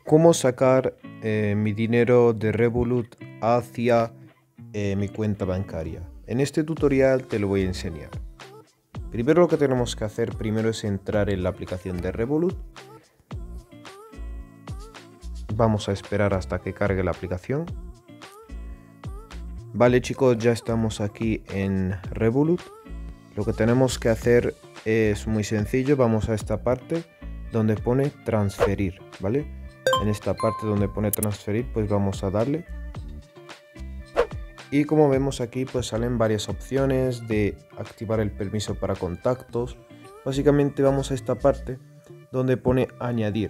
¿Cómo sacar mi dinero de Revolut hacia mi cuenta bancaria? En este tutorial te lo voy a enseñar. Primero lo que tenemos que hacer es entrar en la aplicación de Revolut. Vamos a esperar hasta que cargue la aplicación. Vale chicos, ya estamos aquí en Revolut. Lo que tenemos que hacer es muy sencillo. Vamos a esta parte donde pone transferir, ¿vale? En esta parte donde pone transferir, pues vamos a darle. Y como vemos aquí, pues salen varias opciones de activar el permiso para contactos. Básicamente vamos a esta parte donde pone añadir.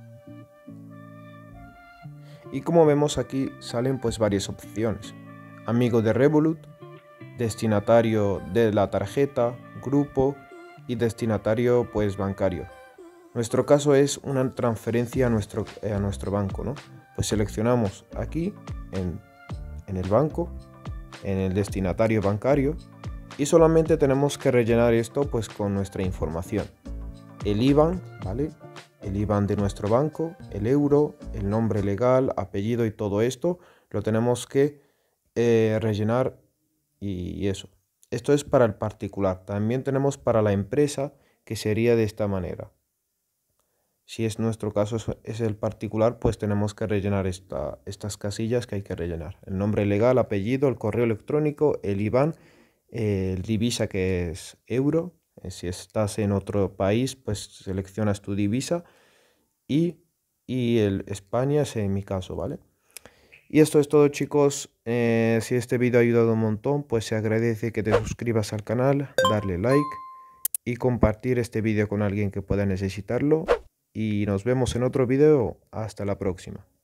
Y como vemos aquí salen pues varias opciones. Amigo de Revolut, destinatario de la tarjeta, grupo y destinatario pues bancario. Nuestro caso es una transferencia a nuestro banco, ¿no? Pues seleccionamos aquí en el banco, en el destinatario bancario, y solamente tenemos que rellenar esto pues con nuestra información. El IBAN, ¿vale? El IBAN de nuestro banco, el euro, el nombre legal, apellido y todo esto lo tenemos que rellenar y eso. Esto es para el particular. También tenemos para la empresa, que sería de esta manera. Si es nuestro caso, es el particular, pues tenemos que rellenar estas casillas que hay que rellenar. El nombre legal, apellido, el correo electrónico, el IBAN, el divisa que es euro. Si estás en otro país, pues seleccionas tu divisa y el España es en mi caso, ¿vale? Y esto es todo chicos. Si este vídeo ha ayudado un montón, pues se agradece que te suscribas al canal, darle like y compartir este vídeo con alguien que pueda necesitarlo. Y nos vemos en otro vídeo. Hasta la próxima.